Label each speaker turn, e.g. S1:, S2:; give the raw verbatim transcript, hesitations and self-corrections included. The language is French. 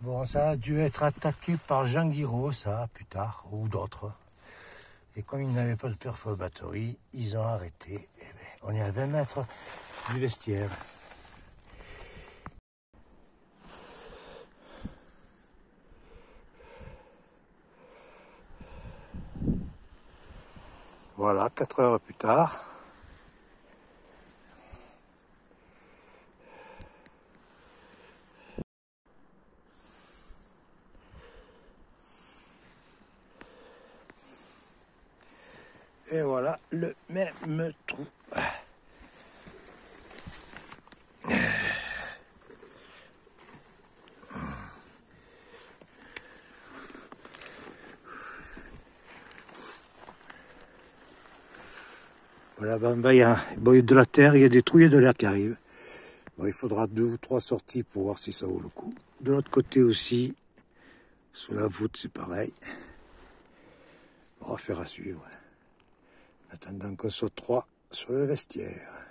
S1: Bon, ça a dû être attaqué par Jean Guiraud, ça, plus tard, ou d'autres. Et comme ils n'avaient pas de perf batterie, ils ont arrêté. Et bien, on est à vingt mètres du vestiaire. Voilà, quatre heures plus tard. Et voilà le même trou. Voilà, ben, ben, il, y a, bon, il y a de la terre, il y a des trous, il y a de l'air qui arrive. Bon, il faudra deux ou trois sorties pour voir si ça vaut le coup. De l'autre côté aussi, sous la voûte, c'est pareil. On va faire à suivre. En attendant qu'on soit trois sur le vestiaire.